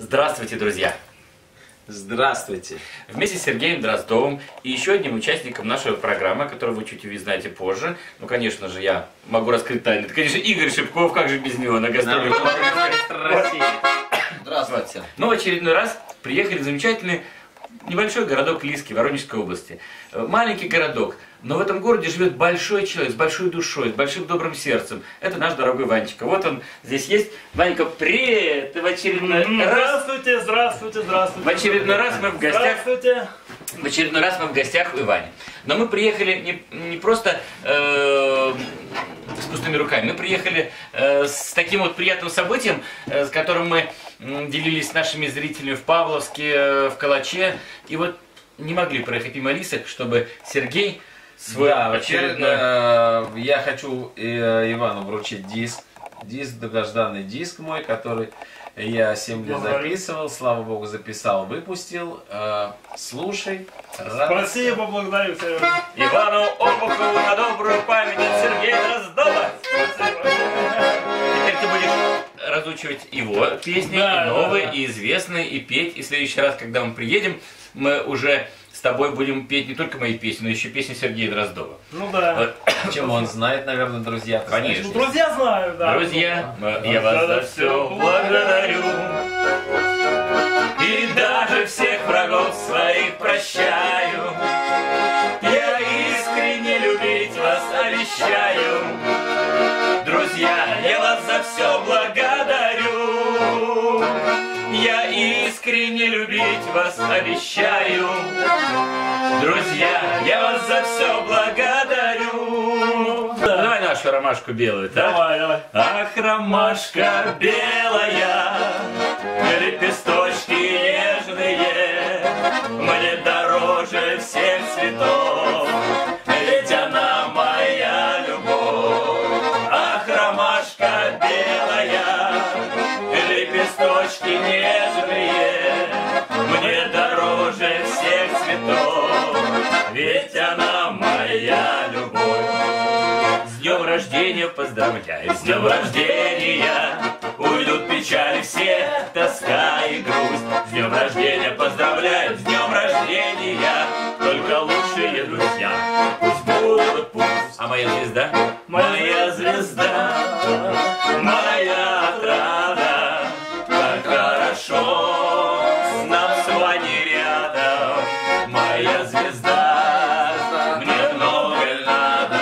Здравствуйте, друзья! Здравствуйте! Вместе с Сергеем Дроздовым и еще одним участником нашей программы, которую вы чуть узнаете позже. Ну, конечно же, я могу раскрыть тайну. Это, конечно, Игорь Шипков, как же без него, на гастролях. Здравствуйте! Мы в очередной раз приехали в замечательный небольшой городок Лиски, Воронежской области. Маленький городок, но в этом городе живет большой человек, с большой душой, с большим добрым сердцем. Это наш дорогой Ванечка. Вот он здесь есть. Ванька, привет! В очередной раз... Здравствуйте, здравствуйте, здравствуйте. В очередной раз мы в гостях... Здравствуйте. В очередной раз мы в гостях у Ивани. Но мы приехали не просто с пустыми руками. Мы приехали с таким вот приятным событием, с которым мы делились с нашими зрителями в Павловске, в Калаче. И вот не могли проехать мимо Лисок, чтобы Сергей свой очередной... Я хочу Ивану вручить диск. Долгожданный диск мой, который я 7 лет записывал. Слава Богу, записал, выпустил. Слушай. Спасибо, благодарю, Сережа. Ивану Обухову на добрую память от Сергея Дроздова. Спасибо. Теперь ты будешь разучивать его песни, Да, и новые, да. и известные, и петь. И в следующий раз, когда мы приедем, мы уже с тобой будем петь не только мои песни, но еще песни Сергея Дроздова. Ну да. Вот. Чем он знает, наверное, друзья. Конечно. Ну, друзья знают, да. Друзья, я вас за все благодарю. И даже всех врагов своих прощаю. Я искренне любить вас обещаю. Друзья, я вас за все благодарю. Я искренне любить вас обещаю. Друзья, я вас за все благодарю. Давай нашу ромашку белую, так? Давай, давай. Ах, ромашка белая, лепесточки нежные, мне дороже всех цветов, ведь она моя любовь. Ах, ромашка белая, лепесточки нежные, мне дороже всех цветов, ведь она моя любовь. С днем рождения поздравляю, с днем рождения, уйдут печали все, тоска и грусть. С днем рождения поздравляю, с днем рождения, только лучшие друзья, пусть будут, пусть. А моя звезда? Моя звезда, моя отрада, как хорошо нам с вами рядом. Моя звезда, мне много надо,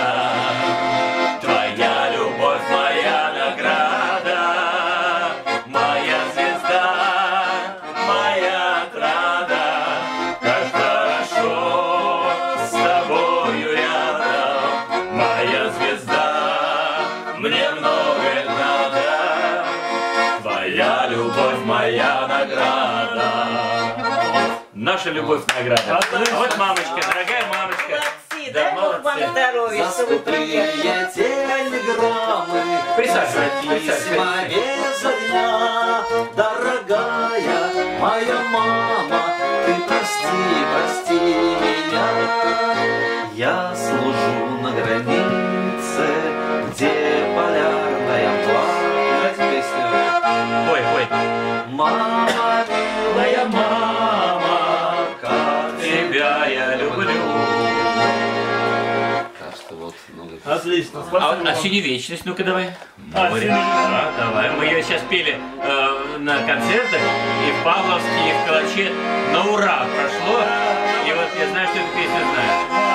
твоя любовь, моя награда. Моя звезда, моя отрада, как хорошо с тобою рядом. Моя звезда, мне много надо, твоя любовь, моя награда. Наша любовь награда. Отлично. А вот мамочка, дорогая мамочка. Молодцы, Да, дай Бог вам молодцы. здоровья, За чтобы вы скупые телеграммы, Присаживайтесь, за письма без огня, дорогая моя мама, ты прости меня. Я служу на границе, где полярная власть. Песню. Ой. Мама, милая мама, как Тебя я люблю. Так что вот много. Отлично, А, спасибо. а синевечность, ну-ка давай. А, Море. синевечность. Да, давай. Мы ее сейчас пели на концертах и в Павловске, и в Калаче. На ура прошло. И вот я знаю, что эту песню знаю.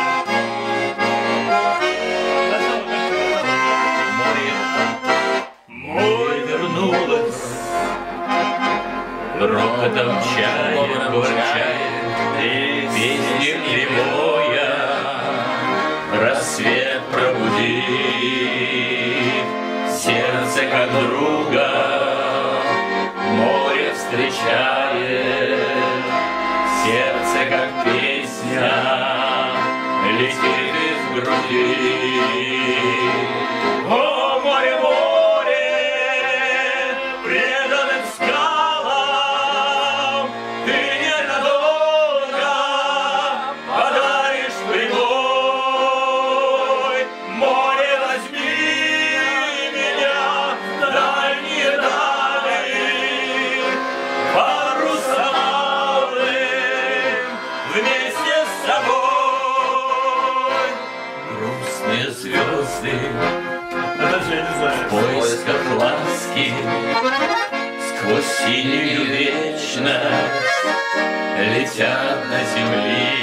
Море вернулось, рокотом чая, горчая, и песню ревоя, рассвет пробудив, сердце как друга, море встречает, сердце как песня, летит из груди. О, море, море, преданным скалам, ты ненадолго подаришь прибой. Море, возьми меня в дальние дали, сквозь синюю вечность летят на земли.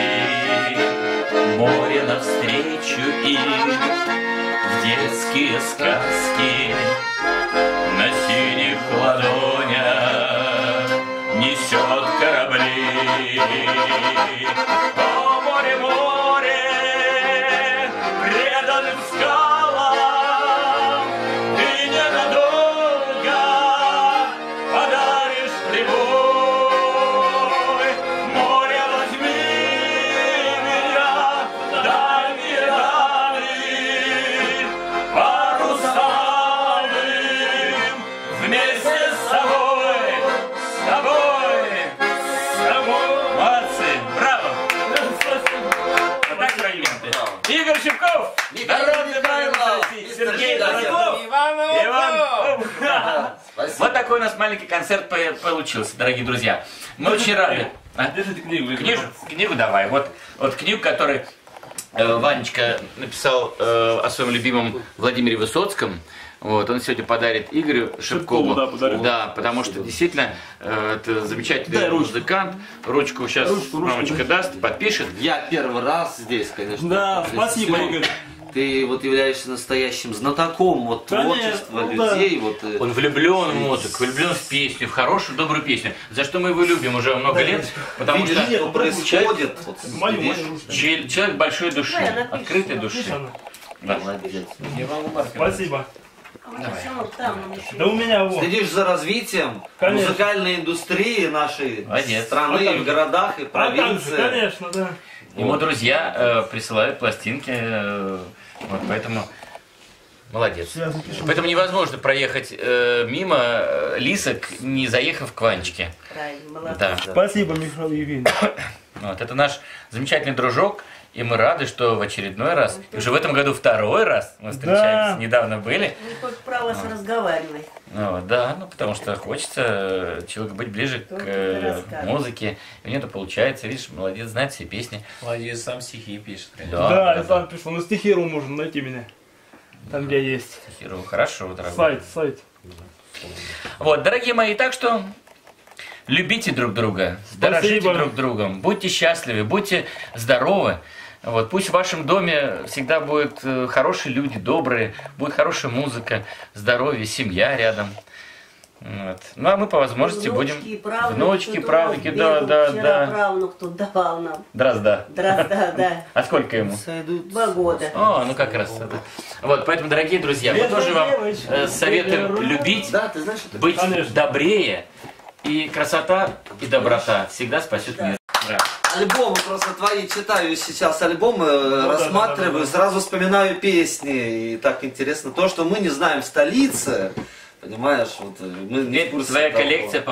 Море навстречу им в детские сказки на синих ладонях несет корабли. О, море, море, преданным скалам ты ненадолго подаришь прибой. Море, возьми меня в дальние дали, парусовым вместе с собой, с тобой, с тобой. Молодцы, браво! Вот так фрагменты. Игорь Шипков, народный Михайлов, Сергей Дроздов, Иван. Вот такой у нас маленький концерт получился, дорогие друзья. Мы очень рады. Держите книгу. Книгу давай. Вот книгу, которую Ванечка написал о своем любимом Владимире Высоцком. Вот, он сегодня подарит Игорю Шипкову. Да, подарит. Да, потому что действительно это замечательный музыкант. Ручку сейчас мамочка даст, подпишет. Я первый раз здесь, конечно. Да, спасибо, Игорь. Ты вот являешься настоящим знатоком вот творчества Конечно, да. людей. Вот, Он влюблен в музыку, влюблен в песню, в хорошую, добрую песню. За что мы его любим уже много лет, потому видишь, что что происходит. Вот, видишь? человек большой души, открытой души. Да. Молодец. Спасибо. Давай. Да у меня вот. Следишь за развитием Конечно. музыкальной индустрии нашей Молодец. страны, А как в же? городах и А как же, провинции. конечно, да. Ему друзья присылают пластинки, вот поэтому молодец. Я запишу. Поэтому невозможно проехать мимо Лисок, не заехав к Ванечке. Правильно, молодец. Да. Спасибо, Михаил Евгеньевич. Вот, это наш замечательный дружок, и мы рады, что в очередной раз, и уже в этом году второй раз мы встречались, Да. недавно были. Не хоть право разговаривать. Ну, да, ну потому что хочется человеку быть ближе к музыке. И у него это получается, видишь, молодец, знает все песни. Молодец, сам стихи пишет, конечно. Да, я сам пишу. На стихиру можно найти меня. Там, где есть. Хиру, хорошо, дорогой. Сайт. Вот, дорогие мои, так что любите друг друга, дорожите Спасибо. друг другом, будьте счастливы, будьте здоровы. Вот, пусть в вашем доме всегда будут хорошие люди, добрые, будет хорошая музыка, здоровье, семья рядом. Вот. Ну а мы по возможности будем... Внучки, правнуки, да. Правнук тут давал нам. Дрозда. Дрозда, да. А сколько ему? 2 года. О, ну как раз это. Вот, поэтому, дорогие друзья, мы тоже вам советуем любить, Да, ты знаешь, что быть Конечно. добрее, и красота и доброта всегда спасет мир. Да. альбомы просто твои читаю сейчас, альбомы рассматриваю, сразу вспоминаю песни. И так интересно то, что мы не знаем в столице. Понимаешь, вот мы не в курсе Твоя того. коллекция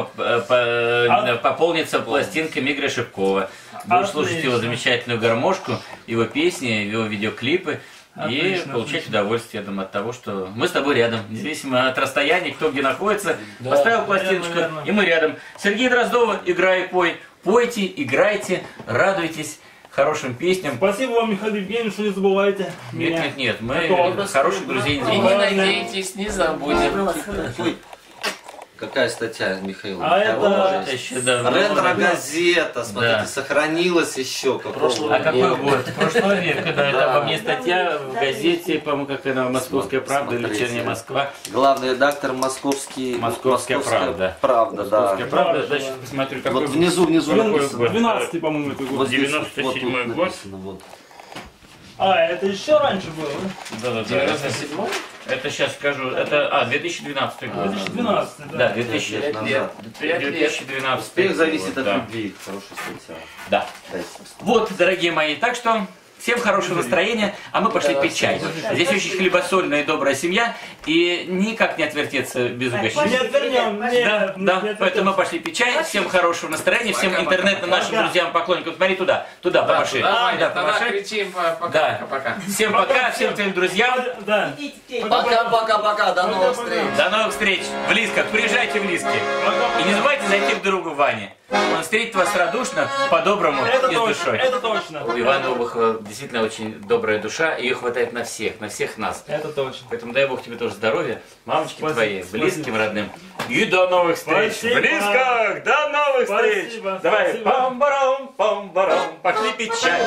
пополнится пластинками Игоря Шипкова. Будешь слушать его замечательную гармошку, его песни, его видеоклипы. И Отлично, получать удовольствие, я думаю, от того, что мы с тобой рядом, независимо от расстояния, кто где находится. Поставил пластиночку, верно. и мы рядом. Сергей Дроздова, играй и пой. Пойте, играйте, радуйтесь хорошим песням. Спасибо вам, Михаил Евгеньевич, что не забывайте меня. Нет, мы Какого? хороших друзей не И не забываем. надейтесь, не забудем. Ой, какая статья, Михаил? А это- Это еще давно. Ретро-газета, смотрите, Да. сохранилась еще. Какого А какой года? год? Прошлого века, да, это Да. обо мне статья в газете, по-моему, как она, «Московская правда» или Смотрите. «Вечерняя Москва». Главный редактор Московская правда». Правда, да. «Московская правда», значит, посмотрю, какой Вот внизу Какой написано. год? 12, по-моему, это год. Вот здесь 97-й вот тут год. написано, вот. А, это еще раньше было, да? Да. 97-й? Это сейчас скажу, это, 2012 год. 2012, да. Да, 2000 Лет назад. 2012 Успех зависит год, от да. любви. Хорошая статья. Да. Дайте. Вот, дорогие мои, так что всем хорошего настроения, а мы пошли пить чай. Здесь очень хлебосольная и добрая семья, и никак не отвертеться без Не угощения. отвернем, Да, не да, отвернем. поэтому мы пошли пить чай. Всем хорошего настроения, всем Пока, интернетным нашим пока. друзьям, поклонникам. Смотри туда, помаши. Давай, Да, тогда помаши. кричим Да. пока. Всем пока, всем твоим друзьям. Да. Идите, идите. Пока-пока-пока, до новых встреч. До новых встреч в Лисках. Приезжайте в Лиски. И не забывайте зайти к другу Ване. Он встретит вас радушно, по-доброму Это и с точно, душой. это точно. У Ивана Обухова действительно очень добрая душа, ее хватает на всех нас. Это точно. Поэтому дай Бог тебе тоже здоровья, мамочки Спасибо, твои, спасибо. близким, родным. И до новых встреч. Спасибо. Близко, до новых встреч. Спасибо, Давай, спасибо. пам-барам, пошли пить чай.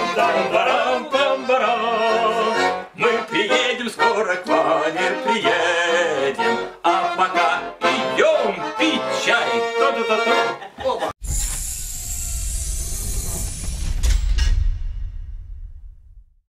Пам-барам, пам-барам. Мы приедем скоро к Ване, приедем.